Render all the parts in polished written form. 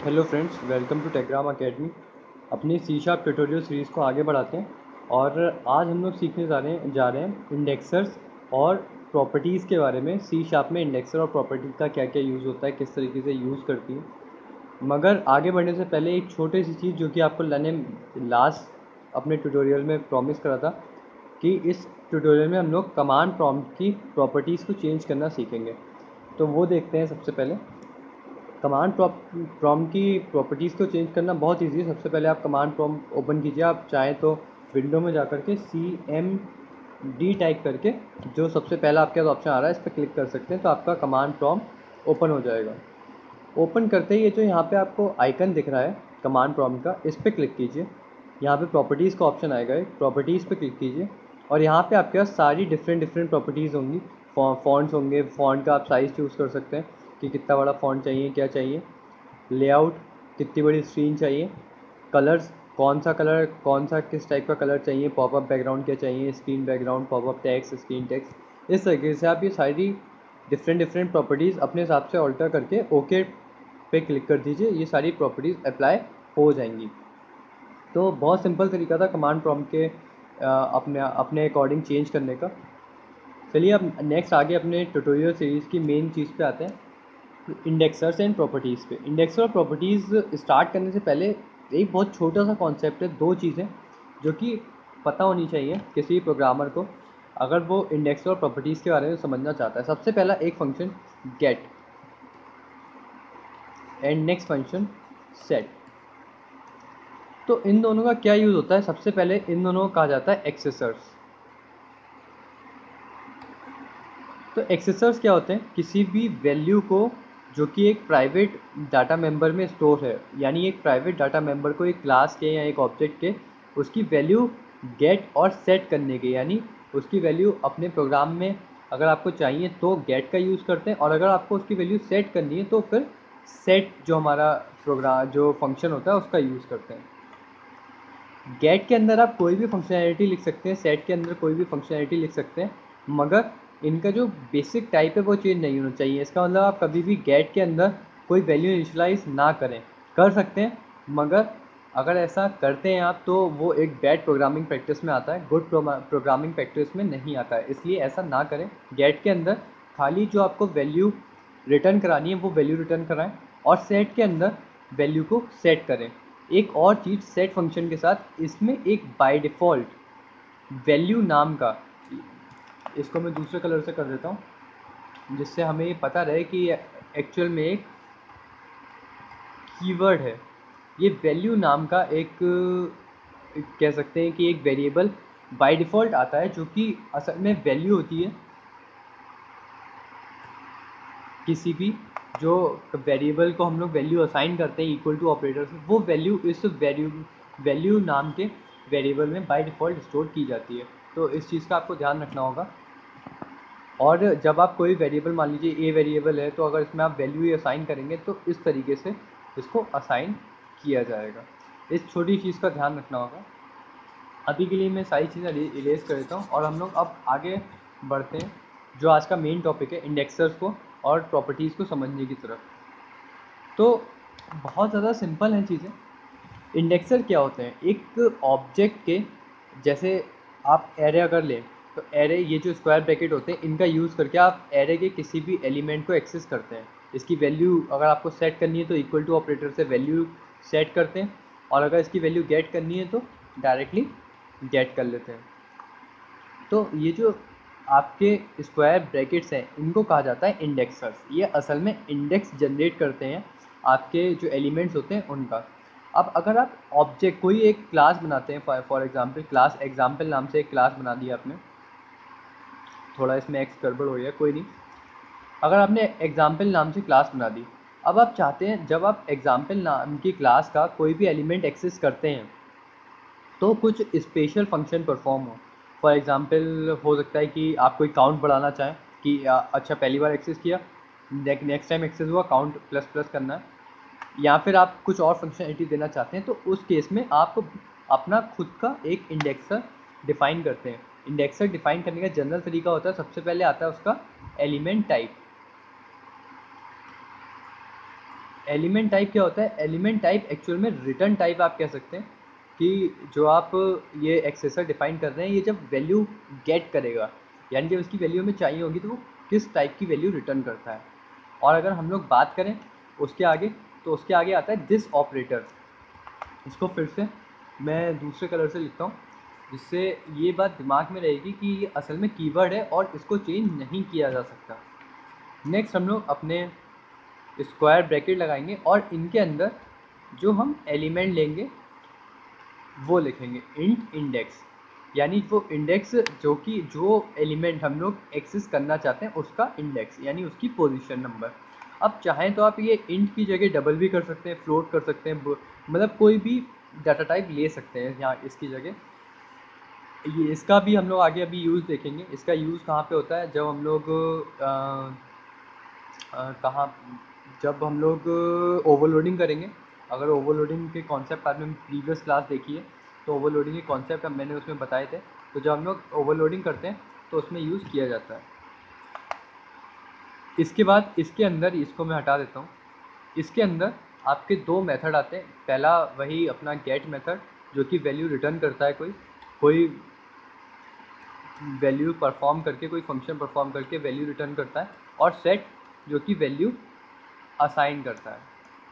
Hello friends, welcome to Techgram academy. अपनी C sharp tutorial series को आगे बढ़ाते हैं और आज हम लोग सीखने जा रहे हैं इंडेक्सर्स और प्रॉपर्टीज़ के बारे में। सी शार्प में इंडेक्सर और प्रॉपर्टीज़ का क्या क्या यूज़ होता है, किस तरीके से यूज़ करती है। मगर आगे बढ़ने से पहले एक छोटी सी चीज़ जो कि आपको मैंने लास्ट अपने ट्यूटोरियल में प्रॉमिस करा था कि इस ट्यूटोरियल में हम लोग कमांड प्रॉम्प्ट की प्रॉपर्टीज़ को चेंज करना सीखेंगे। तो वो देखते हैं। सबसे पहले कमांड प्रॉम्प्ट की प्रॉपर्टीज़ को चेंज करना बहुत ईजी है। सबसे पहले आप कमांड प्रॉम्प्ट ओपन कीजिए। आप चाहें तो विंडो में जा कर के CMD टाइप करके जो सबसे पहला आपके पास ऑप्शन आ रहा है इस पर क्लिक कर सकते हैं, तो आपका कमांड प्रॉम्प्ट ओपन हो जाएगा। ओपन करते ही ये जो यहाँ पे आपको आइकन दिख रहा है कमांड प्रॉम्प्ट का, इस पर क्लिक कीजिए। यहाँ पे प्रॉपर्टीज़ का ऑप्शन आएगा, एक प्रॉपर्टीज़ पे क्लिक कीजिए और यहाँ पे आपके पास सारी डिफरेंट प्रॉपर्टीज़ होंगी। फॉन्ट्स होंगे, फॉन्ट का आप साइज़ चूज़ कर सकते हैं कि कितना बड़ा फॉन्ट चाहिए, क्या चाहिए। लेआउट, कितनी बड़ी स्क्रीन चाहिए। कलर्स, कौन सा किस टाइप का कलर चाहिए। पॉपअप बैकग्राउंड क्या चाहिए, screen background, popup text, screen text. इस तरीके से आप ये सारी डिफरेंट प्रॉपर्टीज़ अपने हिसाब से ऑल्टर करके ओके पे क्लिक कर दीजिए। ये सारी प्रॉपर्टीज़ अप्लाई हो जाएंगी। तो बहुत सिंपल तरीका था कमांड प्रॉम्प्ट के अपने अपने अकॉर्डिंग चेंज करने का। चलिए अब नेक्स्ट आगे अपने ट्यूटोरियल सीरीज़ की मेन चीज़ पे आते हैं, इंडेक्सर्स एंड प्रॉपर्टीज़ पे। इंडेक्सर और प्रॉपर्टीज़ स्टार्ट करने से पहले एक बहुत छोटा सा कॉन्सेप्ट है, दो चीज़ें जो कि पता होनी चाहिए किसी प्रोग्रामर को अगर वो इंडेक्सर और प्रॉपर्टीज़ के बारे में समझना चाहता है। सबसे पहला एक function get and next function set. तो इन दोनों का क्या यूज़ होता है? सबसे पहले इन दोनों को कहा जाता है एक्सेसर्स। तो एक्सेसर्स क्या होते हैं? किसी भी वैल्यू को जो कि एक प्राइवेट डाटा मेंबर में स्टोर है, यानी एक प्राइवेट डाटा मेंबर को एक क्लास के या एक ऑब्जेक्ट के उसकी वैल्यू गेट और सेट करने के, यानी उसकी वैल्यू अपने प्रोग्राम में अगर आपको चाहिए तो गेट का यूज़ करते हैं और अगर आपको उसकी वैल्यू सेट करनी है तो फिर सेट जो हमारा प्रोग्राम जो फंक्शन होता है उसका यूज़ करते हैं। गेट के अंदर आप कोई भी फंक्शनैलिटी लिख सकते हैं, सेट के अंदर कोई भी फंक्शनैलिटी लिख सकते हैं, मगर इनका जो बेसिक टाइप है वो चेंज नहीं होना चाहिए। इसका मतलब आप कभी भी गेट के अंदर कोई वैल्यू इनिशियलाइज ना करें। कर सकते हैं, मगर अगर ऐसा करते हैं आप तो वो एक बैड प्रोग्रामिंग प्रैक्टिस में आता है, गुड प्रोग्रामिंग प्रैक्टिस में नहीं आता है। इसलिए ऐसा ना करें। गेट के अंदर खाली जो आपको वैल्यू रिटर्न करानी है वो वैल्यू रिटर्न कराएं और सेट के अंदर वैल्यू को सेट करें। एक और चीज़ सेट फंक्शन के साथ, इसमें एक बाय डिफ़ॉल्ट वैल्यू नाम का, इसको मैं दूसरे कलर से कर देता हूँ जिससे हमें ये पता रहे कि एक्चुअल में एक कीवर्ड है। ये वैल्यू नाम का एक कह सकते हैं कि एक वेरिएबल बाय डिफ़ॉल्ट आता है जो कि असल में वैल्यू होती है किसी भी जो वेरिएबल को हम लोग वैल्यू असाइन करते हैं इक्वल टू ऑपरेटर से, वो वैल्यू इस वैल्यू नाम के वेरिएबल में बाय डिफ़ॉल्ट स्टोर की जाती है। तो इस चीज़ का आपको ध्यान रखना होगा। और जब आप कोई वेरिएबल, मान लीजिए ए वेरिएबल है, तो अगर इसमें आप वैल्यू ही असाइन करेंगे तो इस तरीके से इसको असाइन किया जाएगा। इस छोटी चीज़ का ध्यान रखना होगा। अभी के लिए मैं सारी चीज़ें इरेज कर देता हूँ और हम लोग अब आगे बढ़ते हैं जो आज का मेन टॉपिक है, इंडेक्सर्स को और प्रॉपर्टीज़ को समझने की तरफ। तो बहुत ज़्यादा सिंपल हैं चीज़ें। इंडेक्सर क्या होते हैं? एक ऑब्जेक्ट के, जैसे आप एरे अगर लें तो एरे, ये जो स्क्वायर ब्रैकेट होते हैं इनका यूज़ करके आप एरे के किसी भी एलिमेंट को एक्सेस करते हैं। इसकी वैल्यू अगर आपको सेट करनी है तो इक्वल टू ऑपरेटर से वैल्यू सेट करते हैं और अगर इसकी वैल्यू गेट करनी है तो डायरेक्टली गेट कर लेते हैं। तो ये जो आपके स्क्वायर ब्रैकेट्स हैं इनको कहा जाता है इंडेक्सर्स। ये असल में इंडेक्स जनरेट करते हैं आपके जो एलिमेंट्स होते हैं उनका। अब अगर आप ऑब्जेक्ट कोई एक क्लास बनाते हैं, फॉर एग्जांपल क्लास एग्जाम्पल नाम से एक क्लास बना दिया आपने, थोड़ा इसमें एक्स गड़बड़ हो गया, कोई नहीं। अगर आपने एग्जाम्पल नाम से क्लास बना दी, अब आप चाहते हैं जब आप एग्जाम्पल नाम की क्लास का कोई भी एलिमेंट एक्सेस करते हैं तो कुछ स्पेशल फंक्शन परफॉर्म हो। फॉर एग्जांपल हो सकता है कि आप कोई काउंट बढ़ाना चाहें कि अच्छा पहली बार एक्सेस किया, नेक्स्ट टाइम एक्सेस हुआ काउंट प्लस प्लस करना है, या फिर आप कुछ और फंक्शनलिटी देना चाहते हैं, तो उस केस में आप अपना खुद का एक इंडेक्सर डिफाइन करते हैं। इंडेक्सर डिफाइन करने का जनरल तरीका होता है, सबसे पहले आता है उसका एलिमेंट टाइप। एलिमेंट टाइप क्या होता है? एलिमेंट टाइप एक्चुअल में रिटर्न टाइप आप कह सकते हैं कि जो आप ये एक्सेसर डिफाइन कर रहे हैं, ये जब वैल्यू गेट करेगा, यानी जब इसकी वैल्यू हमें चाहिए होगी, तो वो किस टाइप की वैल्यू रिटर्न करता है। और अगर हम लोग बात करें उसके आगे, तो उसके आगे आता है दिस ऑपरेटर। इसको फिर से मैं दूसरे कलर से लिखता हूँ, जिससे ये बात दिमाग में रहेगी कि ये असल में कीवर्ड है और इसको चेंज नहीं किया जा सकता। नेक्स्ट हम लोग अपने स्क्वायर ब्रैकेट लगाएंगे और इनके अंदर जो हम एलिमेंट लेंगे वो लिखेंगे इंट इंडेक्स, यानी वो इंडेक्स जो एलिमेंट हम लोग एक्सेस करना चाहते हैं उसका इंडेक्स, यानी उसकी पोजीशन नंबर। अब चाहें तो आप ये इंट की जगह डबल भी कर सकते हैं, फ्लोट कर सकते हैं, मतलब कोई भी डाटा टाइप ले सकते हैं यहाँ इसकी जगह। ये इसका भी हम लोग आगे अभी यूज़ देखेंगे। इसका यूज़ कहाँ पे होता है? जब हम लोग कहाँ जब हम लोग ओवरलोडिंग करेंगे। अगर ओवरलोडिंग के कॉन्सेप्ट आपने प्रीवियस क्लास देखी है, तो ओवरलोडिंग के कॉन्सेप्ट मैंने उसमें बताए थे। तो जब हम लोग ओवरलोडिंग करते हैं तो उसमें यूज़ किया जाता है। इसके बाद इसके अंदर, इसको मैं हटा देता हूँ, इसके अंदर आपके दो मेथड आते हैं। पहला वही अपना गेट मेथड, जो कि वैल्यू रिटर्न करता है, कोई वैल्यू परफॉर्म करके, कोई फंक्शन परफॉर्म करके वैल्यू रिटर्न करता है। और सेट, जो कि वैल्यू असाइन करता है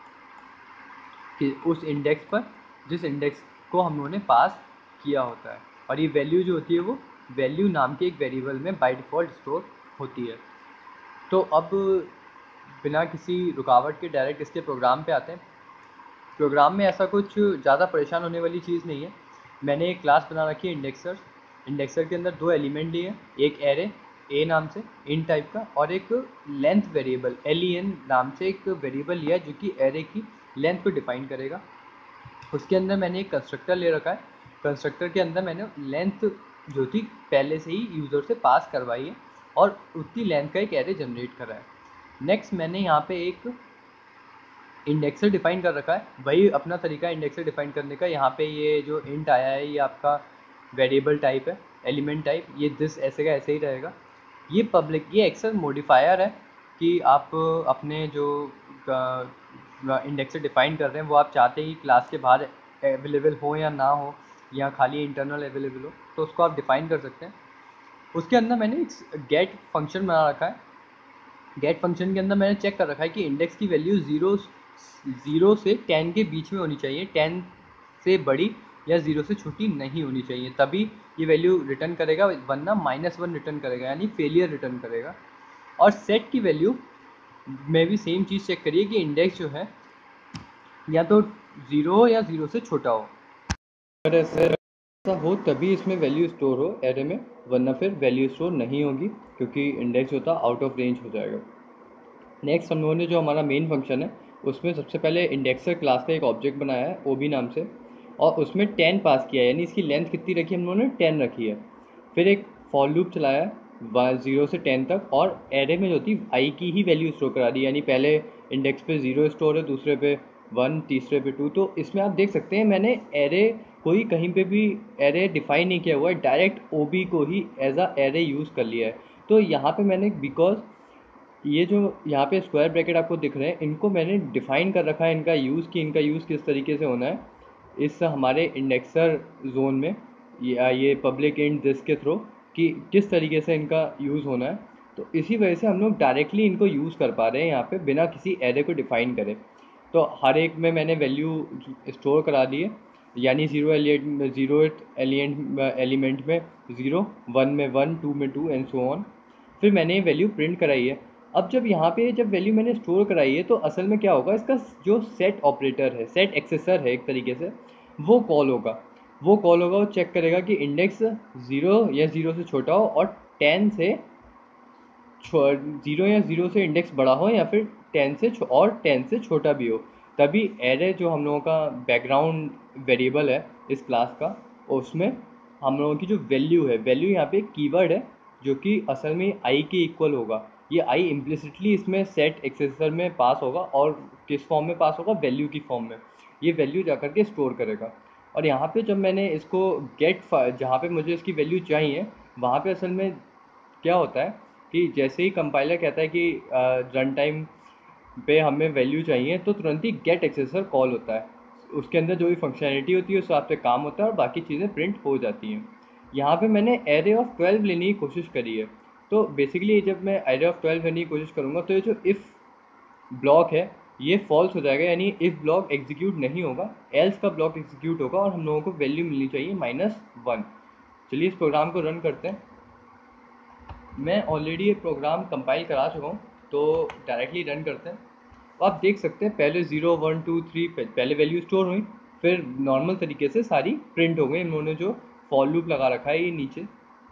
कि उस इंडेक्स पर जिस इंडेक्स को हम लोगों ने पास किया होता है। और ये वैल्यू जो होती है वो वैल्यू नाम के एक वेरिएबल में बाय डिफ़ॉल्ट स्टोर होती है। तो अब बिना किसी रुकावट के डायरेक्ट इसके प्रोग्राम पे आते हैं। प्रोग्राम में ऐसा कुछ ज़्यादा परेशान होने वाली चीज़ नहीं है। मैंने एक क्लास बना रखी है इंडेक्सर। इंडेक्सर के अंदर दो एलिमेंट लिए, एक एरे ए नाम से इन टाइप का, और एक लेंथ वेरिएबल len नाम से एक वेरिएबल लिया जो कि एरे की लेंथ को डिफाइन करेगा। उसके अंदर मैंने एक कंस्ट्रक्टर ले रखा है। कंस्ट्रक्टर के अंदर मैंने लेंथ जो थी पहले से ही यूज़र से पास करवाई है और उतनी लेंथ का एक एरे जनरेट करा है। नेक्स्ट मैंने यहाँ पे एक इंडेक्सर डिफाइन कर रखा है, वही अपना तरीका है इंडेक्सर डिफाइन करने का। यहाँ पे ये जो इंट आया है ये आपका वेरिएबल टाइप है, एलिमेंट टाइप। ये दिस ऐसे का ऐसे ही रहेगा। ये पब्लिक, ये एक्सेस मॉडिफायर है कि आप अपने जो इंडेक्सर डिफाइन कर रहे हैं वो आप चाहते हैं कि क्लास के बाहर अवेलेबल हो या ना हो, या खाली इंटरनल अवेलेबल हो, तो उसको आप डिफाइन कर सकते हैं। उसके अंदर मैंने एक गेट फंक्शन बना रखा है। गेट फंक्शन के अंदर मैंने चेक कर रखा है कि इंडेक्स की वैल्यू ज़ीरो से 10 के बीच में होनी चाहिए, 10 से बड़ी या 0 से छोटी नहीं होनी चाहिए, तभी ये वैल्यू रिटर्न करेगा, वरना -1 रिटर्न करेगा, यानी फेलियर रिटर्न करेगा। और सेट की वैल्यू में भी सेम चीज़ चेक करिए कि इंडेक्स जो है या तो 0 हो या 0 से छोटा हो। अगर ऐसा हो तभी इसमें वैल्यू स्टोर हो एरे में, वरना फिर वैल्यू स्टोर नहीं होगी, क्योंकि इंडेक्स होता आउट ऑफ रेंज हो जाएगा। नेक्स्ट हम लोगों ने जो हमारा मेन फंक्शन है उसमें सबसे पहले इंडेक्सर क्लास का एक ऑब्जेक्ट बनाया है ओबी नाम से, और उसमें 10 पास किया है, यानी इसकी लेंथ कितनी रखी है हम लोगों ने? 10 रखी है। फिर एक फॉर लूप चलाया 0 से 10 तक, और एरे में जो थी आई की ही वैल्यू स्टोर करा दी, यानी पहले इंडेक्स पे 0 स्टोर है, दूसरे पे 1, तीसरे पे 2। तो इसमें आप देख सकते हैं मैंने एरे कोई कहीं पे भी एरे डिफाइन नहीं किया हुआ है, डायरेक्ट ओबी को ही एज अ एरे यूज़ कर लिया है। तो यहाँ पे मैंने बिकॉज ये जो यहाँ पे स्क्वायर ब्रैकेट आपको दिख रहे हैं, इनको मैंने डिफाइन कर रखा है, इनका यूज़ किस तरीके से होना है इस हमारे इंडेक्सर जोन में, ये पब्लिक इंट दिस के थ्रू कि किस तरीके से इनका यूज़ होना है। तो इसी वजह से हम लोग डायरेक्टली इनको यूज़ कर पा रहे हैं यहाँ पे बिना किसी एरे को डिफाइन करे। तो हर एक में मैंने वैल्यू स्टोर करा दी है, यानी ज़ीरो एलिमेंट में 0, 1 में 1, 2 में 2 एंड सो ऑन। फिर मैंने ये वैल्यू प्रिंट कराई है। अब जब यहाँ पे जब वैल्यू मैंने स्टोर कराई है, तो असल में क्या होगा, इसका जो सेट ऑपरेटर है, सेट एक्सेसर है एक तरीके से, वो कॉल होगा। वो चेक करेगा कि इंडेक्स 0 या 0 से छोटा हो और 10 से 0 या 0 से इंडेक्स बड़ा हो, या फिर 10 से छोटा भी हो। तभी एरे जो हम लोगों का बैकग्राउंड वेरिएबल है इस क्लास का, उसमें हम लोगों की जो वैल्यू है, वैल्यू यहाँ पे एक कीवर्ड है जो कि असल में आई के इक्वल होगा। ये आई इम्प्लिसिटली इसमें सेट एक्सेसर में पास होगा, और किस फॉर्म में पास होगा? वैल्यू की फॉर्म में। ये वैल्यू जा करके स्टोर करेगा। और यहाँ पे जब मैंने इसको जहाँ पे मुझे इसकी वैल्यू चाहिए, वहाँ पे असल में क्या होता है कि जैसे ही कंपाइलर कहता है कि रन टाइम पे हमें वैल्यू चाहिए तो तुरंत ही गेट एक्सेसर कॉल होता है, उसके अंदर जो भी फंक्शनैलिटी होती है उस हिसाब से काम होता है और बाकी चीज़ें प्रिंट हो जाती हैं। यहाँ पे मैंने एरे ऑफ 12 लेने की कोशिश करी है। तो बेसिकली जब मैं एरे ऑफ 12 लेने की कोशिश करूँगा तो ये जो इफ़ ब्लॉक है ये फॉल्स हो जाएगा, यानी इफ़ ब्लॉक एग्जीक्यूट नहीं होगा, एल्स का ब्लॉक एग्जीक्यूट होगा और हम लोगों को वैल्यू मिलनी चाहिए -1। चलिए इस प्रोग्राम को रन करते हैं। मैं ऑलरेडी ये प्रोग्राम कंपाइल करा चुका हूँ, तो डायरेक्टली रन करते हैं। तो आप देख सकते हैं पहले 0 1 2 3 पहले वैल्यू स्टोर हुई, फिर नॉर्मल तरीके से सारी प्रिंट हो गई। इन्होंने जो फॉर लूप लगा रखा है ये नीचे,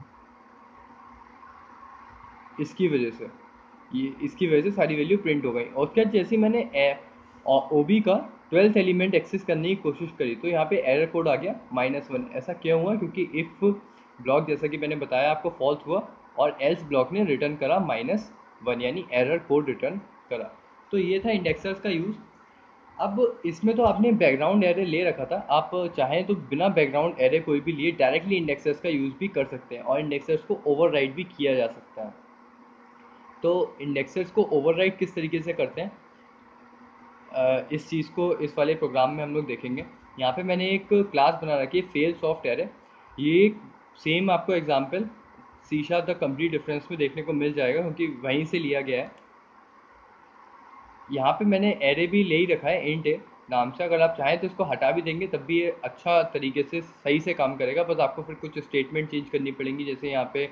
इसकी वजह से सारी वैल्यू प्रिंट हो गई। और उसके बाद जैसे मैंने ओ बी का 12th एलिमेंट एक्सेस करने की कोशिश करी तो यहाँ पे एरर कोड आ गया -1। ऐसा क्यों हुआ? क्योंकि इफ़ ब्लॉक जैसा कि मैंने बताया आपको फॉल्स हुआ और एल्स ब्लॉक ने रिटर्न करा -1, यानी एरर कोड रिटर्न करा। तो ये था इंडेक्सर्स का यूज़। अब इसमें तो आपने बैकग्राउंड एरे ले रखा था, आप चाहें तो बिना बैकग्राउंड एरे कोई भी लिए डायरेक्टली इंडेक्सर्स का यूज़ भी कर सकते हैं और इंडेक्सर्स को ओवरराइड भी किया जा सकता है। तो इंडेक्सर्स को ओवरराइड किस तरीके से करते हैं, इस चीज़ को इस वाले प्रोग्राम में हम लोग देखेंगे। यहाँ पे मैंने एक क्लास बना रखी है फेल सॉफ्ट एरे। ये सेम आपको example C sharp the complete difference में देखने को मिल जाएगा क्योंकि वहीं से लिया गया है। यहाँ पे मैंने एरे भी ले ही रखा है इंट ए नाम से, अगर आप चाहें तो इसको हटा भी देंगे तब भी ये अच्छा तरीके से सही से काम करेगा। बस आपको फिर कुछ स्टेटमेंट चेंज करनी पड़ेंगी, जैसे यहाँ पे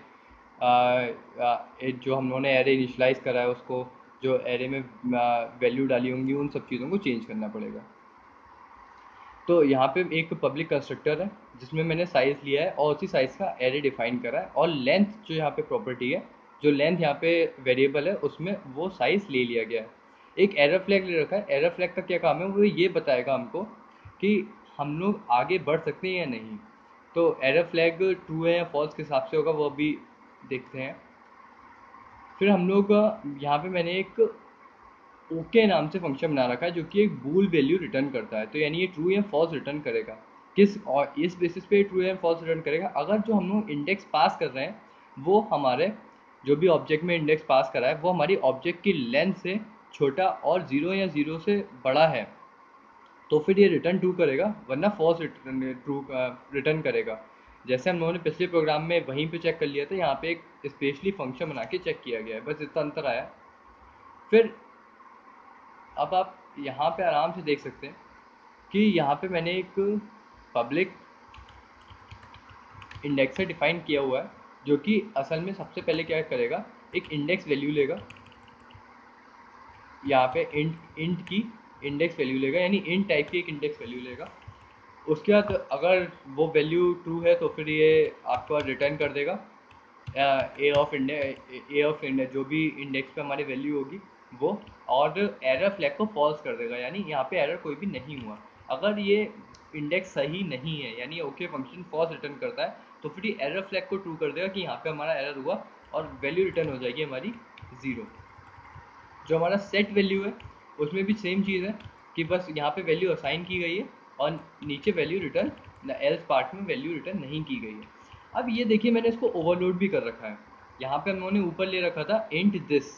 जो हम लोगों ने एरे इनिशलाइज करा है उसको, जो एरे में वैल्यू डाली होंगी उन सब चीज़ों को चेंज करना पड़ेगा। तो यहाँ पे एक पब्लिक कंस्ट्रक्टर है जिसमें मैंने साइज़ लिया है और उसी साइज़ का एरे डिफाइन करा है, और लेंथ जो यहाँ पे प्रॉपर्टी है, जो लेंथ यहाँ पे वेरिएबल है उसमें वो साइज़ ले लिया गया है। एक एरर फ्लैग ले रखा है। एरर फ्लैग का क्या काम है? वो ये बताएगा हमको कि हम लोग आगे बढ़ सकते हैं या नहीं। तो एरर फ्लैग ट्रू है या फॉल्स के हिसाब से होगा वो अभी देखते हैं। फिर हम लोग यहाँ पे मैंने एक ओके नाम से फंक्शन बना रखा है जो कि एक बूल वैल्यू रिटर्न करता है। तो यानी ये ट्रू या फॉल्स रिटर्न करेगा। किस और इस बेसिस पे ट्रू या फॉल्स रिटर्न करेगा? अगर जो हम लोग इंडेक्स पास कर रहे हैं वो हमारे जो भी ऑब्जेक्ट में इंडेक्स पास करा है वो हमारी ऑब्जेक्ट की लेंथ से छोटा और 0 या 0 से बड़ा है तो फिर ये रिटर्न ट्रू करेगा, वरना फॉल्स रिटर्न करेगा। जैसे हम लोगों ने पिछले प्रोग्राम में वहीं पे चेक कर लिया था, यहाँ पे एक स्पेशली फंक्शन बना के चेक किया गया है, बस इतना अंतर आया। फिर अब आप यहाँ पे आराम से देख सकते हैं कि यहाँ पे मैंने एक पब्लिक इंडेक्सर डिफाइन किया हुआ है जो कि असल में सबसे पहले क्या करेगा, एक इंडेक्स वैल्यू लेगा। यहाँ पे इंट की इंडेक्स वैल्यू लेगा, यानी इंट टाइप की एक इंडेक्स वैल्यू लेगा। उसके बाद अगर वो वैल्यू ट्रू है तो फिर ये आपको रिटर्न कर देगा ए ऑफ इंडेक्स जो भी इंडेक्स पे हमारी वैल्यू होगी वो, और एरर फ्लैग को फॉल्स कर देगा, यानी यहाँ पे एरर कोई भी नहीं हुआ। अगर ये इंडेक्स सही नहीं है यानी ओके फंक्शन फॉल्स रिटर्न करता है तो फिर ये एरर फ्लैग को ट्रू कर देगा कि यहाँ पे हमारा एरर हुआ और वैल्यू रिटर्न हो जाएगी हमारी 0। जो हमारा सेट वैल्यू है उसमें भी सेम चीज़ है कि बस यहाँ पे वैल्यू असाइन की गई है और नीचे वैल्यू रिटर्न एल्स पार्ट में वैल्यू रिटर्न नहीं की गई है। अब ये देखिए मैंने इसको ओवरलोड भी कर रखा है। यहाँ पे हम लोगों ने ऊपर ले रखा था इंट दिस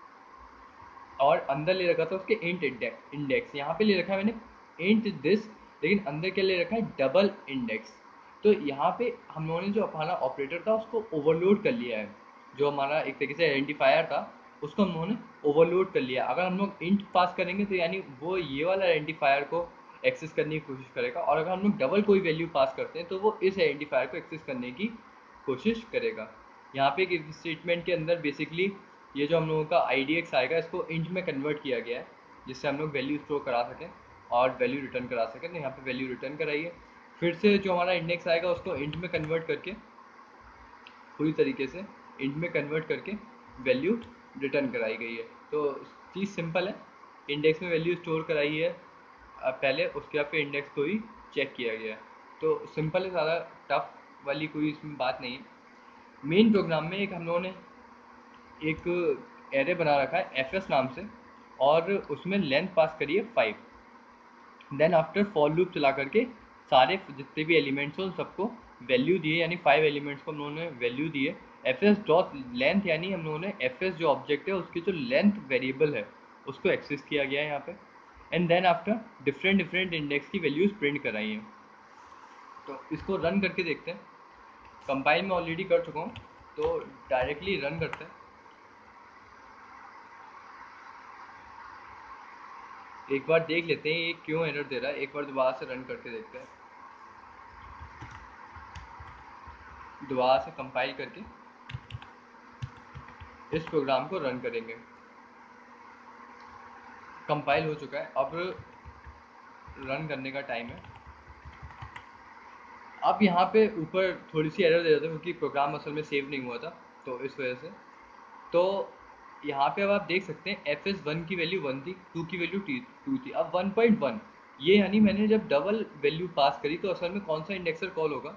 और अंदर ले रखा था उसके इंट इंडेक्स। यहाँ पे ले रखा है मैंने इंट दिस, लेकिन अंदर क्या ले रखा है, डबल इंडेक्स। तो यहाँ पे हम लोगों ने जो हमारा ऑपरेटर था उसको ओवरलोड कर लिया है। जो हमारा एक तरीके से आइडेंटिफायर था उसको हम लोगों ने ओवरलोड कर लिया। अगर हम लोग इंट पास करेंगे तो यानी वो ये वाला आइडेंटिफायर को एक्सेस करने की कोशिश करेगा, और अगर हम लोग डबल कोई वैल्यू पास करते हैं तो वो इस आइडेंटिफायर को एक्सेस करने की कोशिश करेगा। यहाँ पे एक स्टेटमेंट के अंदर बेसिकली ये जो हम लोगों का IDX आएगा इसको इंट में कन्वर्ट किया गया है जिससे हम लोग वैल्यू स्टोर करा सकें और वैल्यू रिटर्न करा सकें। तो यहाँ पे वैल्यू रिटर्न कराइए, फिर से जो हमारा इंडेक्स आएगा उसको इंट में कन्वर्ट करके पूरी तरीके से इंट में कन्वर्ट करके वैल्यू रिटर्न कराई गई है। तो चीज़ सिंपल है, इंडेक्स में वैल्यू स्टोर कराई है पहले, उसके बाद फिर इंडेक्स को ही चेक किया गया है। तो सिंपल है, ज़्यादा टफ वाली कोई इसमें बात नहीं है। मेन प्रोग्राम में एक हम लोगों ने एक एरे बना रखा है fs नाम से और उसमें लेंथ पास करी है 5। देन आफ्टर फॉर लूप चला करके सारे जितने भी एलिमेंट्स हैं उन सबको वैल्यू दिए, यानी 5 एलिमेंट्स को हम लोगों ने वैल्यू दिए। fs डॉट लेंथ यानी हम लोगों ने fs जो ऑब्जेक्ट है उसकी जो लेंथ वेरिएबल है उसको एक्सेस किया गया है यहाँ पे, and then after different index की वैल्यूज़ प्रिंट कराई हैं। तो इसको रन करके देखते हैं। कंपाइल में ऑलरेडी कर चुका हूँ, तो डायरेक्टली रन करते हैं। एक बार देख लेते हैं ये क्यों एरर दे रहा है, एक बार दोबारा से रन करके देखते हैं। दोबारा से कंपाइल करके इस प्रोग्राम को रन करेंगे। कंपाइल हो चुका है, अब रन करने का टाइम है। अब यहाँ पे ऊपर थोड़ी सी एरर दे रहा था क्योंकि प्रोग्राम असल में सेव नहीं हुआ था, तो इस वजह से। तो यहाँ पे अब आप देख सकते हैं fs1 की वैल्यू 1 थी, 2 की वैल्यू 2 थी, अब 1.1 ये यानी मैंने जब डबल वैल्यू पास करी तो असल में कौन सा इंडेक्सर कॉल होगा,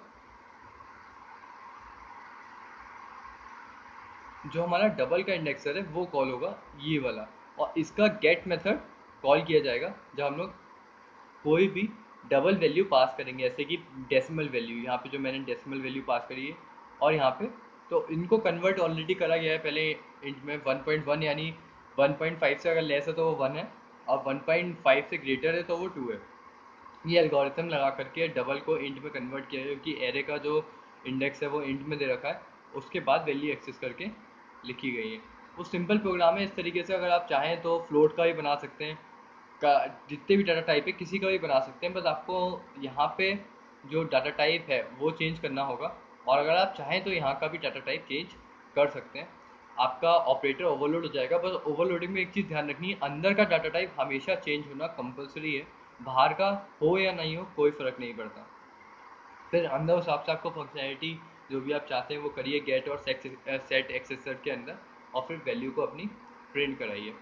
जो हमारा डबल का इंडेक्सर है वो कॉल होगा ये वाला, और इसका गेट मेथड कॉल किया जाएगा जब हम लोग कोई भी डबल वैल्यू पास करेंगे, जैसे कि डेसिमल वैल्यू, यहाँ पे जो मैंने डेसिमल वैल्यू पास करी है, और यहाँ पे तो इनको कन्वर्ट ऑलरेडी करा गया है पहले इंट में 1.1, यानी 1.5 से अगर लेस है तो वो 1 है, और 1.5 से ग्रेटर है तो वो 2 है। ये एल्गोरिथम लगा करके डबल को इंट में कन्वर्ट किया है, क्योंकि एरे का जो इंडेक्स है वो इंट में दे रखा है, उसके बाद वैल्यू एक्सेस करके लिखी गई है। वो सिंपल प्रोग्राम है। इस तरीके से अगर आप चाहें तो फ्लोट का भी बना सकते हैं, का जितने भी डाटा टाइप है किसी का भी बना सकते हैं, बस आपको यहाँ पे जो डाटा टाइप है वो चेंज करना होगा, और अगर आप चाहें तो यहाँ का भी डाटा टाइप चेंज कर सकते हैं। आपका ऑपरेटर ओवरलोड हो जाएगा। बस ओवरलोडिंग में एक चीज़ ध्यान रखनी है, अंदर का डाटा टाइप हमेशा चेंज होना कंपलसरी है, बाहर का हो या नहीं हो कोई फ़र्क नहीं पड़ता। फिर अंदर उस हिसाब से आपको फंक्शनैलिटी जो भी आप चाहते हैं वो करिए गेट और सेट एक्सेसर के अंदर, और फिर वैल्यू को अपनी प्रिंट कराइए,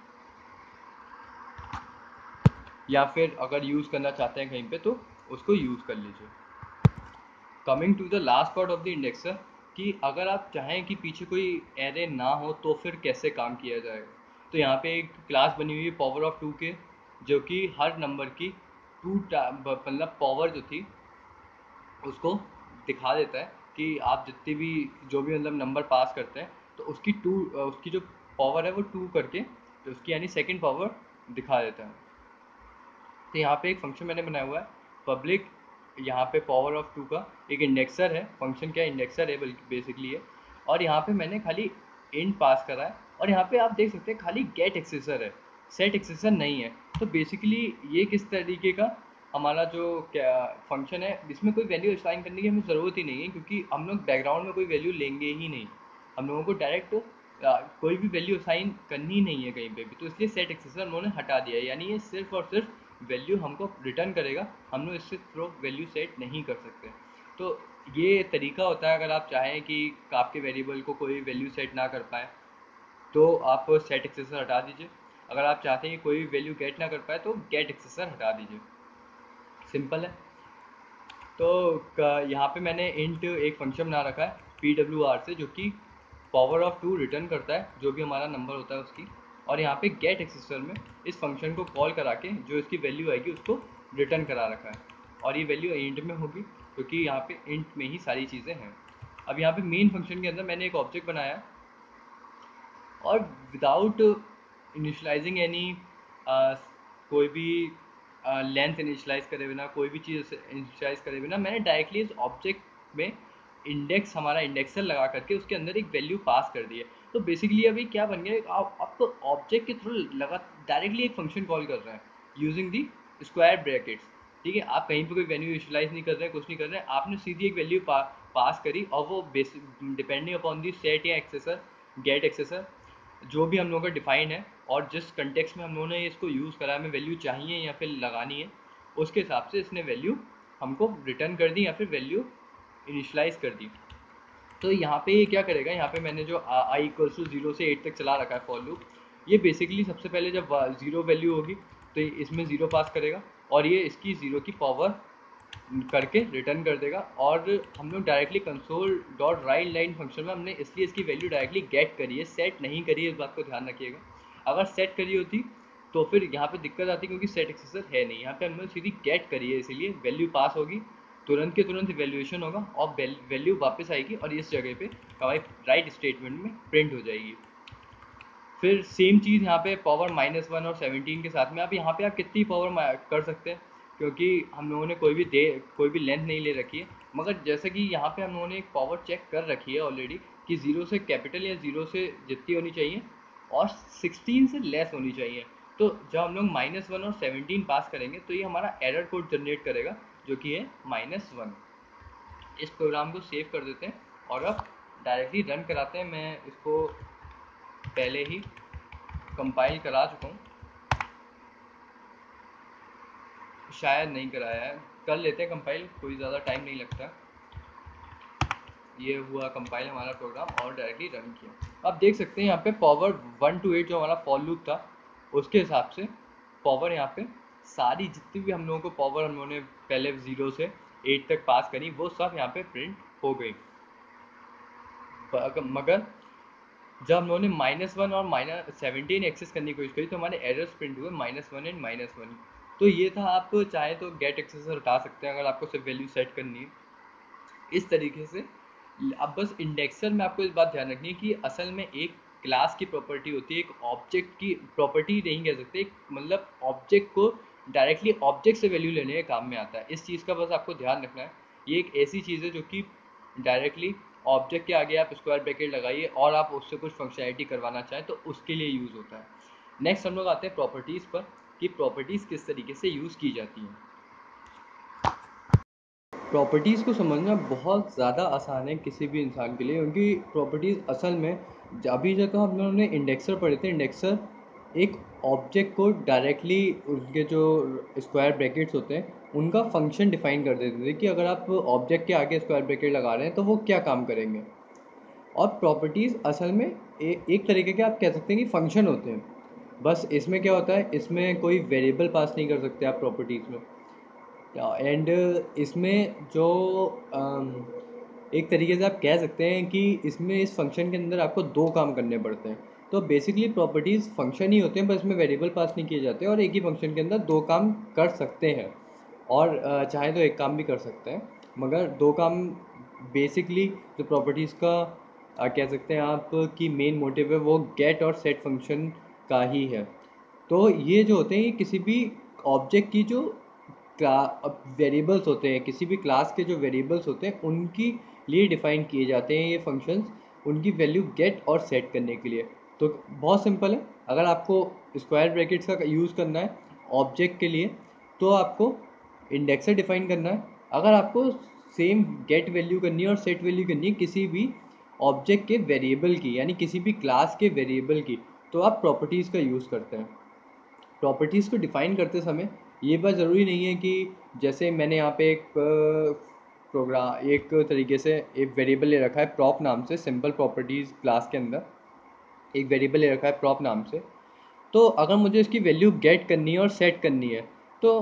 या फिर अगर यूज़ करना चाहते हैं कहीं पे तो उसको यूज़ कर लीजिए। Coming to the last part of the indexer, कि अगर आप चाहें कि पीछे कोई एरे ना हो तो फिर कैसे काम किया जाएगा। तो यहाँ पे एक क्लास बनी हुई है पावर ऑफ 2 के, जो कि हर नंबर की मतलब पावर जो थी उसको दिखा देता है कि आप जितनी भी जो भी मतलब नंबर पास करते हैं तो उसकी जो पावर है वो 2 करके, तो उसकी यानी सेकंड पावर दिखा देता है। तो यहाँ पे एक फंक्शन मैंने बनाया हुआ है पब्लिक, यहाँ पे पावर ऑफ 2 का एक इंडेक्सर है, फंक्शन क्या इंडेक्सर है बल्कि बेसिकली है, और यहाँ पे मैंने खाली इंट पास करा है, और यहाँ पे आप देख सकते हैं खाली गेट एक्सेसर है, सेट एक्सेसर नहीं है। तो बेसिकली ये किस तरीके का हमारा जो क्या फंक्शन है, जिसमें कोई वैल्यू असाइन करने की हमें ज़रूरत ही नहीं है, क्योंकि हम लोग बैकग्राउंड में कोई वैल्यू लेंगे ही नहीं, हम लोगों को डायरेक्ट कोई भी वैल्यू असाइन करनी नहीं है कहीं पे भी, तो इसलिए सेट एक्सेसर उन्होंने हटा दिया है, यानी ये सिर्फ और सिर्फ वैल्यू हमको रिटर्न करेगा, हम लोग इससे थ्रो वैल्यू सेट नहीं कर सकते। तो ये तरीका होता है, अगर आप चाहें कि आपके वेरिएबल को कोई वैल्यू सेट ना कर पाए तो आप सेट एक्सेसर हटा दीजिए, अगर आप चाहते हैं कि कोई वैल्यू गेट ना कर पाए तो गेट एक्सेसर हटा दीजिए, सिंपल है। तो यहाँ पे मैंने इंट एक फंक्शन बना रखा है PWR से, जो कि पावर ऑफ 2 रिटर्न करता है जो भी हमारा नंबर होता है उसकी, और यहाँ पे गेट एक्सेसर में इस फंक्शन को कॉल करा के जो इसकी वैल्यू आएगी उसको रिटर्न करा रखा है, और ये वैल्यू इंट में होगी क्योंकि यहाँ पे इंट में ही सारी चीज़ें हैं। अब यहाँ पे मेन फंक्शन के अंदर मैंने एक ऑब्जेक्ट बनाया है, और विदाउट इनिशलाइजिंग एनी कोई भी लेंथ इनिशलाइज करे बिना, कोई भी चीज़ इनिशलाइज करे बिना, मैंने डायरेक्टली इस ऑब्जेक्ट में इंडेक्स हमारा इंडेक्सर लगा करके उसके अंदर एक वैल्यू पास कर दी है। तो बेसिकली अभी क्या बन गया, आप तो ऑब्जेक्ट के थ्रू लगा डायरेक्टली एक फंक्शन कॉल कर रहे हैं यूजिंग दी स्क्वायर ब्रैकेट्स। ठीक है, आप कहीं पे कोई वैल्यू इनिशलाइज नहीं कर रहे हैं, कुछ नहीं कर रहे हैं, आपने सीधी एक वैल्यू पास करी, और वो डिपेंडिंग अपॉन दी सेट या एक्सेसर गेट एक्सेसर जो भी हम लोगों का डिफाइन है, और जिस कंटेक्स्ट में हम लोगों ने इसको यूज़ करा, हमें वैल्यू चाहिए या फिर लगानी है, उसके हिसाब से इसने वैल्यू हमको रिटर्न कर दी या फिर वैल्यू इनिशलाइज कर दी। तो यहाँ पे ये क्या करेगा, यहाँ पे मैंने जो आई इक्वल्स टू 0 से 8 तक चला रखा है फॉर लूप, ये बेसिकली सबसे पहले जब 0 वैल्यू होगी तो इसमें 0 पास करेगा, और ये इसकी 0 की पावर करके रिटर्न कर देगा। और हम लोग directly console dot write line function में हमने इसलिए इसकी वैल्यू डायरेक्टली गेट करी है, सेट नहीं करी है, इस बात को ध्यान रखिएगा। अगर सेट करी होती तो फिर यहाँ पे दिक्कत आती, क्योंकि सेट एक्सेसर है नहीं, यहाँ पे हमने सीधी गेट करी है, इसीलिए वैल्यू पास होगी, तुरंत के तुरंत इवैल्यूएशन होगा और वैल्यू वापस आएगी, और इस जगह पे हमारी राइट स्टेटमेंट में प्रिंट हो जाएगी। फिर सेम चीज़ यहाँ पे पावर -1 और 17 के साथ में। अब यहाँ पे आप कितनी पावर कर सकते हैं, क्योंकि हम लोगों ने कोई भी लेंथ नहीं ले रखी है, मगर जैसे कि यहाँ पे हम लोगों ने एक पावर चेक कर रखी है ऑलरेडी कि 0 से कैपिटल या 0 से जितनी होनी चाहिए और 16 से लेस होनी चाहिए। तो जब हम लोग -1 और 17 पास करेंगे तो ये हमारा एरर कोड जनरेट करेगा जो कि है -1। इस प्रोग्राम को सेव कर देते हैं और अब डायरेक्टली रन कराते हैं। मैं इसको पहले ही कंपाइल करा चुका हूँ, शायद नहीं कराया है, कर लेते हैं कंपाइल, कोई ज़्यादा टाइम नहीं लगता। ये हुआ कंपाइल हमारा प्रोग्राम और डायरेक्टली रन किया। आप देख सकते हैं यहाँ पे पावर 1 to 8 जो हमारा फॉर लूप था उसके हिसाब से पावर यहाँ पे सारी जितनी भी हम लोगों को पावर हम लोगों ने पहले 0 से 8 तक पास करी वो सब यहाँ पे प्रिंट हो गई। मगर जब हम लोगों ने -1 और -17 एक्सेस करने की कोशिश करी तो हमारे एरर्स प्रिंट हुए -1 एंड -1। तो ये था, आप चाहे तो गेट एक्सेस हटा सकते हैं अगर आपको सिर्फ वैल्यू सेट करनी है इस तरीके से। अब बस इंडेक्सर में आपको इस बात ध्यान रखनी है कि असल में एक क्लास की प्रॉपर्टी होती है, एक ऑब्जेक्ट की प्रॉपर्टी नहीं कह सकते, मतलब ऑब्जेक्ट को डायरेक्टली ऑब्जेक्ट से वैल्यू लेने के काम में आता है। इस चीज़ का बस आपको ध्यान रखना है। ये एक ऐसी चीज़ है जो कि डायरेक्टली ऑब्जेक्ट के आगे आप स्क्वायर ब्रैकेट लगाइए और आप उससे कुछ फंक्शनैलिटी करवाना चाहें तो उसके लिए यूज़ होता है। नेक्स्ट हम लोग आते हैं प्रॉपर्टीज़ पर कि प्रॉपर्टीज़ किस तरीके से यूज़ की जाती हैं। प्रॉपर्टीज़ को समझना बहुत ज़्यादा आसान है किसी भी इंसान के लिए, क्योंकि प्रॉपर्टीज़ असल में अभी जब हम लोगों ने इंडेक्सर पढ़े थे, इंडेक्सर एक ऑब्जेक्ट को डायरेक्टली उनके जो स्क्वायर ब्रैकेट्स होते हैं उनका फंक्शन डिफाइन कर देते थे कि अगर आप ऑब्जेक्ट के आगे स्क्वायर ब्रैकेट लगा रहे हैं तो वो क्या काम करेंगे। और प्रॉपर्टीज़ असल में एक तरीके के आप कह सकते हैं कि फंक्शन होते हैं। बस इसमें क्या होता है, इसमें कोई वेरिएबल पास नहीं कर सकते आप प्रॉपर्टीज़ में। एंड इसमें जो एक तरीके से आप कह सकते हैं कि इसमें इस फंक्शन के अंदर आपको दो काम करने पड़ते हैं। तो बेसिकली प्रॉपर्टीज़ फंक्शन ही होते हैं, बस इसमें वेरिएबल पास नहीं किए जाते और एक ही फंक्शन के अंदर दो काम कर सकते हैं, और चाहे तो एक काम भी कर सकते हैं, मगर दो काम बेसिकली जो प्रॉपर्टीज़ का कह सकते हैं आप कि मेन मोटिव है वो गेट और सेट फंक्शन का ही है। तो ये जो होते हैं ये किसी भी ऑब्जेक्ट की जो वेरिएबल्स होते हैं, किसी भी क्लास के जो वेरिएबल्स होते हैं उनकी लिए डिफाइन किए जाते हैं ये फंक्शंस, उनकी वैल्यू गेट और सेट करने के लिए। तो बहुत सिंपल है, अगर आपको स्क्वायर ब्रैकेट्स का यूज़ करना है ऑब्जेक्ट के लिए तो आपको इंडेक्सर डिफाइन करना है। अगर आपको सेम गेट वैल्यू करनी है और सेट वैल्यू करनी है किसी भी ऑब्जेक्ट के वेरिएबल की, यानी किसी भी क्लास के वेरिएबल की, तो आप प्रॉपर्टीज़ का यूज़ करते हैं। प्रॉपर्टीज़ को डिफ़ाइन करते समय ये बात ज़रूरी नहीं है कि जैसे मैंने यहाँ पे एक प्रोग्राम एक तरीके से एक वेरिएबल ले रखा है प्रॉप नाम से, सिंपल प्रॉपर्टीज़ क्लास के अंदर एक वेरिएबल ले रखा है प्रॉप नाम से। तो अगर मुझे इसकी वैल्यू गेट करनी है और सेट करनी है तो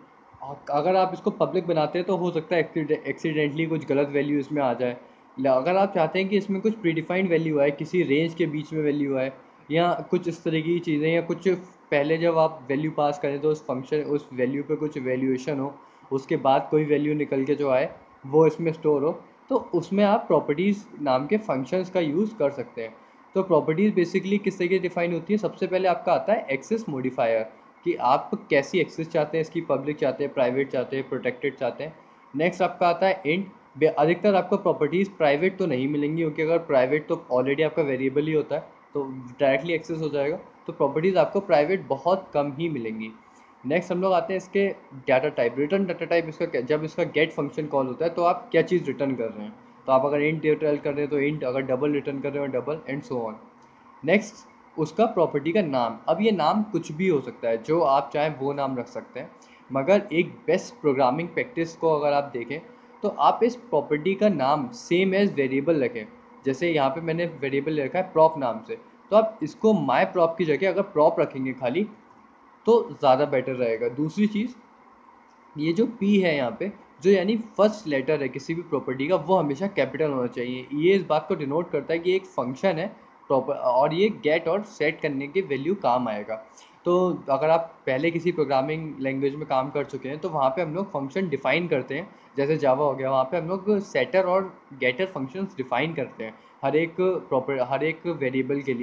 अगर आप इसको पब्लिक बनाते हैं तो हो सकता है एक्सीडेंटली कुछ गलत वैल्यू इसमें आ जाए। अगर आप चाहते हैं कि इसमें कुछ प्रीडिफाइंड वैल्यू आए, किसी रेंज के बीच में वैल्यू आए या कुछ इस तरह की चीज़ें, या कुछ पहले जब आप वैल्यू पास करें तो उस फंक्शन उस वैल्यू पे कुछ वैल्यूएशन हो, उसके बाद कोई वैल्यू निकल के जो आए वो इसमें स्टोर हो, तो उसमें आप प्रॉपर्टीज़ नाम के फंक्शंस का यूज़ कर सकते हैं। तो प्रॉपर्टीज़ बेसिकली किस तरीके से डिफाइन होती है, सबसे पहले आपका आता है एक्सेस मॉडिफायर कि आप कैसी एक्सेस चाहते हैं, इसकी पब्लिक चाहते हैं, प्राइवेट चाहते हैं, प्रोटेक्टेड चाहते हैं। नेक्स्ट आपका आता है इंट। अधिकतर आपको प्रॉपर्टीज़ प्राइवेट तो नहीं मिलेंगी, क्योंकि अगर प्राइवेट तो ऑलरेडी आपका वेरिएबल ही होता है तो डायरेक्टली एक्सेस हो जाएगा, तो प्रॉपर्टीज़ आपको प्राइवेट बहुत कम ही मिलेंगी। नेक्स्ट हम लोग आते हैं इसके data type, return data type. इसका जब इसका गेट फंक्शन कॉल होता है तो आप क्या चीज़ रिटर्न कर रहे हैं, तो आप अगर इंट रिटर्न कर रहे हैं तो इंट, अगर डबल रिटर्न कर रहे हो double, and so on. Next उसका प्रॉपर्टी का नाम। अब ये नाम कुछ भी हो सकता है, जो आप चाहें वो नाम रख सकते हैं, मगर एक बेस्ट प्रोग्रामिंग प्रैक्टिस को अगर आप देखें तो आप इस प्रॉपर्टी का नाम सेम एज वेरिएबल रखें। जैसे यहाँ पे मैंने वेरिएबल ले रखा है प्रॉप नाम से, तो आप इसको माई प्रॉप की जगह अगर प्रॉप रखेंगे खाली तो ज़्यादा बेटर रहेगा। दूसरी चीज़, ये जो P है यहाँ पे, जो यानी फर्स्ट लेटर है किसी भी प्रॉपर्टी का, वो हमेशा कैपिटल होना चाहिए। ये इस बात को डिनोट करता है कि एक फंक्शन है प्रॉपर और ये गेट और सेट करने के वैल्यू काम आएगा। तो अगर आप पहले किसी प्रोग्रामिंग लैंग्वेज में काम कर चुके हैं तो वहाँ पे हम लोग फंक्शन डिफाइन करते हैं, जैसे जावा हो गया, वहाँ पे हम लोग सेटर और गेटर फंक्शंस डिफाइन करते हैं हर एक वेरिएबल के लिए।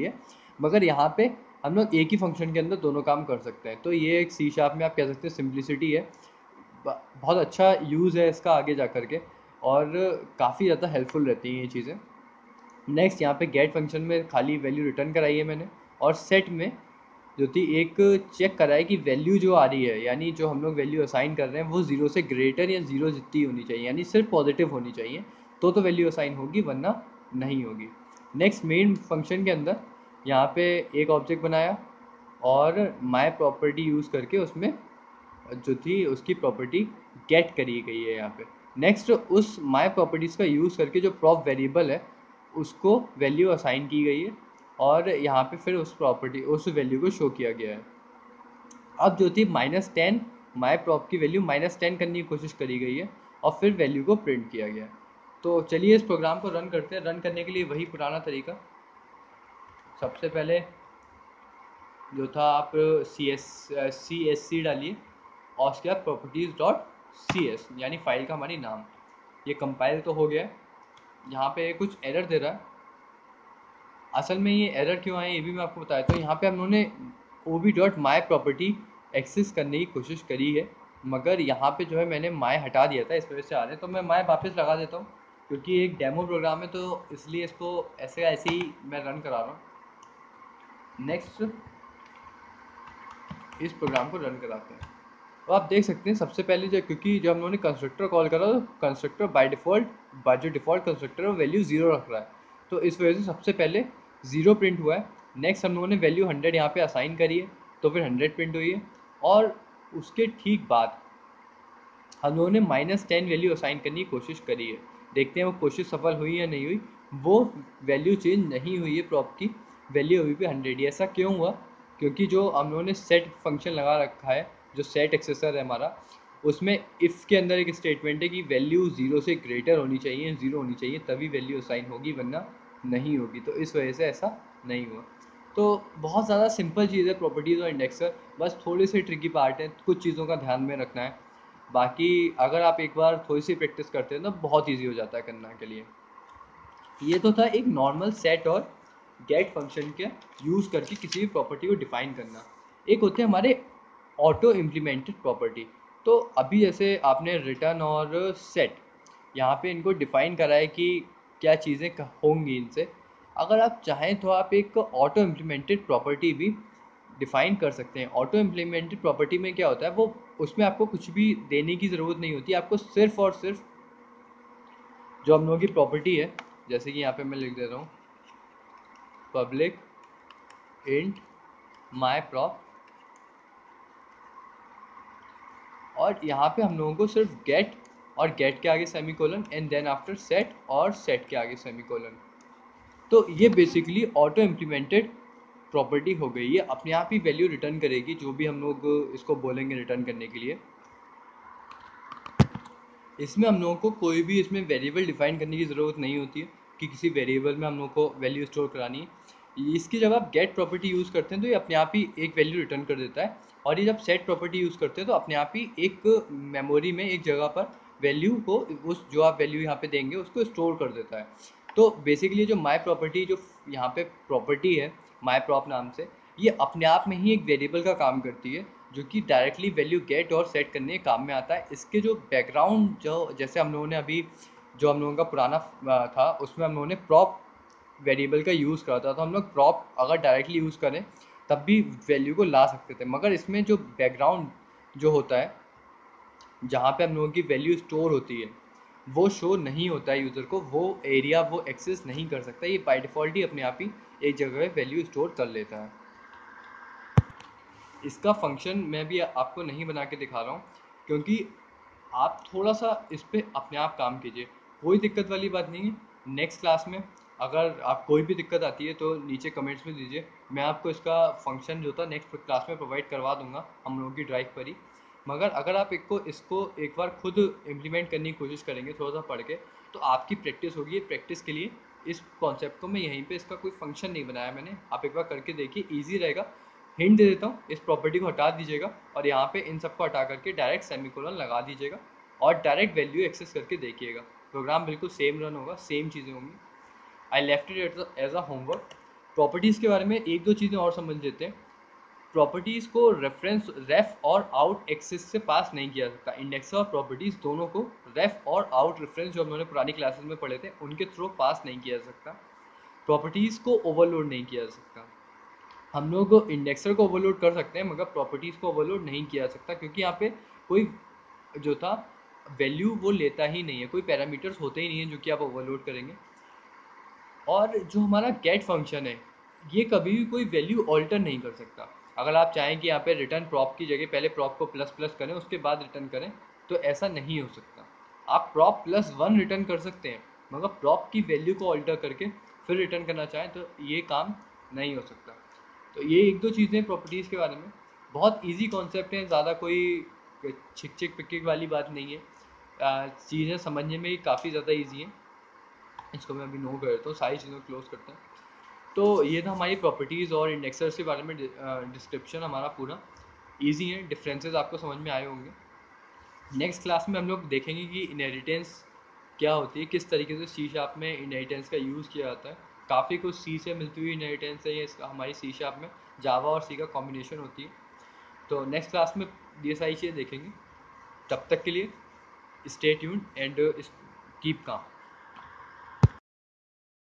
मगर यहाँ पे हम लोग एक ही फंक्शन के अंदर दोनों काम कर सकते हैं। तो ये एक C# में आप कह सकते हैं सिंप्लिसिटी है, बहुत अच्छा यूज़ है इसका आगे जा कर के, और काफ़ी ज़्यादा हेल्पफुल रहती हैं ये चीज़ें। नेक्स्ट यहाँ पे गेट फंक्शन में खाली वैल्यू रिटर्न कराई है मैंने, और सेट में जो थी एक चेक करा है कि वैल्यू जो आ रही है, यानी जो हम लोग वैल्यू असाइन कर रहे हैं वो 0 से ग्रेटर या 0 जितनी होनी चाहिए, यानी सिर्फ पॉजिटिव होनी चाहिए तो वैल्यू असाइन होगी, वरना नहीं होगी। नेक्स्ट मेन फंक्शन के अंदर यहाँ पे एक ऑब्जेक्ट बनाया और माय प्रॉपर्टी यूज़ करके उसमें जो थी उसकी प्रॉपर्टी गेट करी गई है यहाँ पे। नेक्स्ट उस माय प्रॉपर्टीज़ का यूज़ करके जो प्रॉप वेरिएबल है उसको वैल्यू असाइन की गई है, और यहाँ पे फिर उस वैल्यू को शो किया गया है। अब जो थी -10 माय प्रॉप की वैल्यू -10 करने की कोशिश करी गई है, और फिर वैल्यू को प्रिंट किया गया है। तो चलिए इस प्रोग्राम को रन करते हैं। रन करने के लिए वही पुराना तरीका, सबसे पहले जो था आप CSC डालिए और उसके बाद properties.cs, यानी फाइल का हमारी नाम। ये कंपाइल तो हो गया है। यहाँ पे कुछ एरर दे रहा है, असल में ये एरर क्यों आए ये भी मैं आपको बताया। तो यहाँ पे हम लोगों ने ob.myProperty एक्सेस करने की कोशिश करी है, मगर यहाँ पे जो है मैंने माय हटा दिया था, इस वजह से आ रहे हैं। तो मैं माय वापस लगा देता हूँ, क्योंकि एक डेमो प्रोग्राम है तो इसलिए इसको ऐसे ही मैं रन करा रहा हूँ। नेक्स्ट इस प्रोग्राम को रन कराते हैं। तो आप देख सकते हैं सबसे पहले जो, क्योंकि जब हम लोगों ने कंस्ट्रक्टर कॉल करा तो कंस्ट्रक्टर बाय डिफ़ॉल्ट जो डिफ़ॉल्ट कंस्ट्रक्टर है वैल्यू 0 रख रहा है, तो इस वजह से सबसे पहले 0 प्रिंट हुआ है। नेक्स्ट हम लोगों ने वैल्यू 100 यहाँ पे असाइन करी है, तो फिर 100 प्रिंट हुई है, और उसके ठीक बाद हम लोगों ने -10 वैल्यू असाइन करने की कोशिश करी है। देखते हैं वो कोशिश सफल हुई या नहीं हुई। वो वैल्यू चेंज नहीं हुई है, प्रॉप की वैल्यू अभी भी 100 ही। ऐसा क्यों हुआ? क्योंकि जो हम लोगों ने सेट फंक्शन लगा रखा है, जो सेट एक्सेसर है हमारा, उसमें इफ़ के अंदर एक स्टेटमेंट है कि वैल्यू 0 से ग्रेटर होनी चाहिए, 0 होनी चाहिए, तभी वैल्यू असाइन होगी, वरना नहीं होगी। तो इस वजह से ऐसा नहीं हुआ। तो बहुत ज़्यादा सिंपल चीज़ है प्रॉपर्टीज़ और इंडेक्सर, बस थोड़े से ट्रिकी पार्ट है, कुछ चीज़ों का ध्यान में रखना है। बाकी अगर आप एक बार थोड़ी सी प्रैक्टिस करते हैं तो बहुत ईजी हो जाता है करना के लिए। ये तो था एक नॉर्मल सेट और गेट फंक्शन के यूज़ करके किसी भी प्रॉपर्टी को डिफाइन करना। एक होते हैं हमारे ऑटो इम्प्लीमेंटेड प्रॉपर्टी। तो अभी जैसे आपने रिटर्न और सेट यहाँ पे इनको डिफाइन करा है कि क्या चीज़ें होंगी इनसे। अगर आप चाहें तो आप एक ऑटो इम्प्लीमेंटेड प्रॉपर्टी भी डिफाइन कर सकते हैं। ऑटो इम्प्लीमेंटेड प्रॉपर्टी में क्या होता है, वो उसमें आपको कुछ भी देने की ज़रूरत नहीं होती, आपको सिर्फ और सिर्फ जो हम लोगों की प्रॉपर्टी है, जैसे कि यहाँ पे मैं लिख देता हूँ पब्लिक इंट माय प्रॉप, और यहाँ पे हम लोगों को सिर्फ गेट और गेट के आगे semicolon and then after set और सेट के आगे सेमीकोलन। तो ये बेसिकली ऑटो इम्प्लीमेंटेड प्रॉपर्टी हो गई। ये अपने आप ही वैल्यू रिटर्न करेगी जो भी हम लोग इसको बोलेंगे रिटर्न करने के लिए। इसमें हम लोगों को कोई भी इसमें वेरिएबल डिफाइन करने की ज़रूरत नहीं होती है कि किसी वेरिएबल में हम लोगों को वैल्यू स्टोर करानी है। इसकी जब आप गेट प्रॉपर्टी यूज़ करते हैं तो ये अपने आप ही एक वैल्यू रिटर्न कर देता है, और ये जब सेट प्रॉपर्टी यूज़ करते हैं तो अपने आप ही एक मेमोरी में एक जगह पर वैल्यू को, उस जो आप वैल्यू यहाँ पे देंगे उसको स्टोर कर देता है। तो बेसिकली जो माय प्रॉपर्टी जो यहाँ पे प्रॉपर्टी है माय प्रॉप नाम से, ये अपने आप में ही एक वेरिएबल का काम करती है जो कि डायरेक्टली वैल्यू गेट और सेट करने के काम में आता है। इसके जो बैकग्राउंड, जो जैसे हम लोगों ने अभी जो हम लोगों का पुराना था उसमें हम लोगों ने प्रॉप वेरिएबल का यूज़ करा था, तो हम लोग प्रॉप अगर डायरेक्टली यूज़ करें तब भी वैल्यू को ला सकते थे। मगर इसमें जो बैकग्राउंड जो होता है जहाँ पे हम लोगों की वैल्यू स्टोर होती है वो शो नहीं होता है यूज़र को, वो एरिया वो एक्सेस नहीं कर सकता। ये बाय डिफ़ॉल्ट ही अपने आप ही एक जगह पे वैल्यू स्टोर कर लेता है। इसका फंक्शन मैं भी आपको नहीं बना के दिखा रहा हूँ, क्योंकि आप थोड़ा सा इस पर अपने आप काम कीजिए, कोई दिक्कत वाली बात नहीं है। नेक्स्ट क्लास में अगर आप कोई भी दिक्कत आती है तो नीचे कमेंट्स में दीजिए, मैं आपको इसका फंक्शन जो था नेक्स्ट क्लास में प्रोवाइड करवा दूंगा हम लोगों की ड्राइव पर ही। मगर अगर आप इसको एक बार खुद इम्प्लीमेंट करने की कोशिश करेंगे थोड़ा सा पढ़ के, तो आपकी प्रैक्टिस होगी। प्रैक्टिस के लिए इस कॉन्सेप्ट को मैं यहीं पे इसका कोई फंक्शन नहीं बनाया मैंने, आप एक बार करके देखिए, ईजी रहेगा। हिंट दे देता हूँ, इस प्रॉपर्टी को हटा दीजिएगा और यहाँ पे इन सबको हटा करके डायरेक्ट सेमीकोलन लगा दीजिएगा और डायरेक्ट वैल्यू एक्सेस करके देखिएगा। प्रोग्राम बिल्कुल सेम रन होगा, सेम चीज़ें होंगी। I left it as a homework. Properties के बारे में एक दो चीज़ें और समझ लेते हैं। प्रॉपर्टीज़ को रेफ और आउट एक्सेस से पास नहीं किया सकता। इंडेक्सर और प्रॉपर्टीज़ दोनों को रेफ और आउट रेफरेंस जो हमने पुरानी क्लासेस में पढ़े थे उनके थ्रू पास नहीं किया जा सकता। प्रॉपर्टीज़ को ओवरलोड नहीं किया जा सकता। हम लोग इंडेक्सर को ओवरलोड कर सकते हैं मगर प्रॉपर्टीज़ को ओवरलोड नहीं किया जा सकता, क्योंकि यहाँ पे कोई जो था वैल्यू वो लेता ही नहीं है, कोई पैरामीटर्स होते ही नहीं है जो कि आप ओवरलोड करेंगे। और जो हमारा गेट फंक्शन है ये कभी भी कोई वैल्यू ऑल्टर नहीं कर सकता। अगर आप चाहें कि यहाँ पे रिटर्न प्रॉप की जगह पहले प्रॉप को प्लस प्लस करें उसके बाद रिटर्न करें, तो ऐसा नहीं हो सकता। आप प्रॉप +1 रिटर्न कर सकते हैं मगर प्रॉप की वैल्यू को ऑल्टर करके फिर रिटर्न करना चाहें तो ये काम नहीं हो सकता। तो ये एक दो चीज़ें प्रॉपर्टीज़ के बारे में, बहुत इजी कॉन्सेप्ट है, ज़्यादा कोई छिक छिक पिक वाली बात नहीं है। चीज़ें समझने में काफ़ी ज़्यादा ईजी हैं। इसको मैं अभी नो कर देता हूँ, सारी चीज़ों को क्लोज करते हैं। तो ये था हमारी प्रॉपर्टीज़ और इंडेक्सर्स के बारे में डिस्क्रिप्शन हमारा पूरा। इजी है, डिफरेंसेस आपको समझ में आए होंगे। नेक्स्ट क्लास में हम लोग देखेंगे कि इनहेरिटेंस क्या होती है, किस तरीके से सी शार्प में इनहेरिटेंस का यूज़ किया जाता है। काफ़ी कुछ सी से मिलती हुई इनहेरिटेंस है ये, हमारी सी शार्प में जावा और सी का कॉम्बिनेशन होती है। तो नेक्स्ट क्लास में ये सारी चीज़ें देखेंगे। तब तक के लिए stay tuned and keep calm.